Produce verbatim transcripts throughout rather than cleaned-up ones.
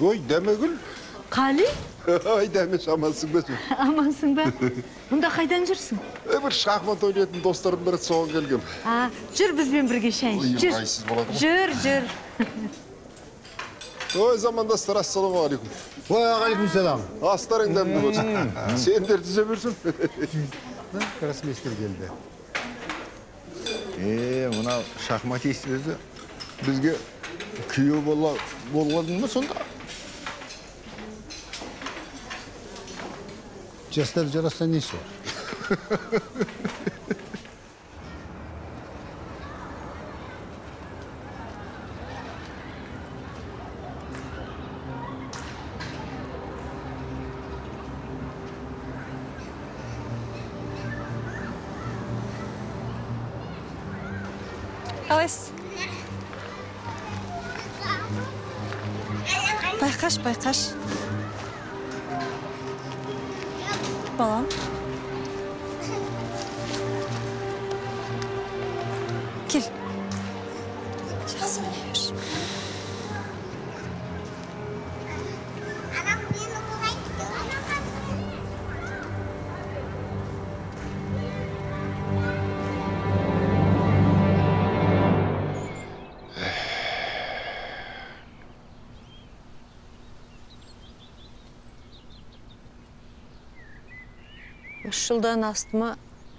Ой, Демегүл. Қали? Ай, Демеш, амансың ба? Амансың ба? Мұнда қайдан жүрсің? Бір шахмат ойнайтын достарым бір соған келгем. А, жүр бізбен бірге шай. Жүр. Қайсыз болады ғой? Жүр, жүр. Ой, замандастар, ассаламу алейкум. Ой, алейкум салам. Астарың дәмді болсын. Сендер түзе берсін. Красмейстер келді. Ee, buna şahmat istiyorsa bizge kuyuyor bolla bolladın mı sonda? Жастар жараса не işi var? Қалайсыз? Байқаш, байқаш. Балам. Кел. Жақсы ойнай бер. Үш жылдан астыма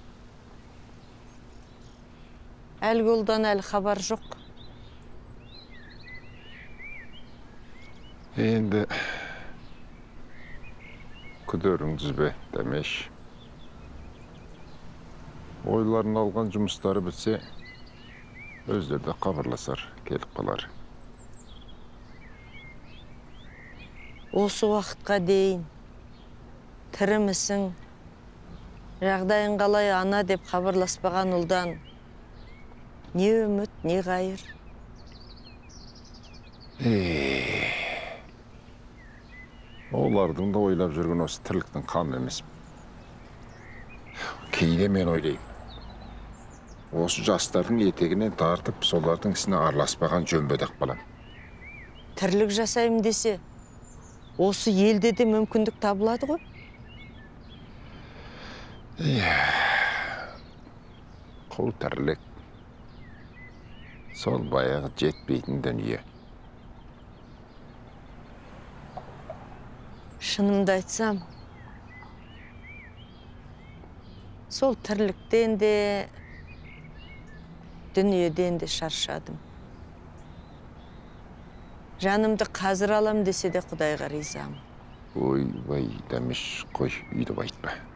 әлгі ұлдан әлі хабар жоқ. Енді күдеріңіз бе, Демеш. Ойларын алған жұмыстары бітсе, өздері хабарласар, келіп қалар. Осы уақытқа дейін тірімісің, жағдайың қалай ана деп хабарласпаған ұлдан не үміт, не ғайыр? Олардың да ойлап жүрген осы тірліктің қам емес. Кейде мен ойлайым. Осы жастардың етегінен тартып, солардың ісіне араласпаған жөн бедек балам. Тірлік жасайым десе, осы елде де мүмкіндік табылады ғой? Құл тірлік. Сол баяғы жетпейтін дүние. Шынымды айтсам, сол тірліктен де, дүниеден де шаршадым. Жанымды қазір алам десе де Құдайға ризамын. Ой, бай, Демеш, қой, үйді айтпа.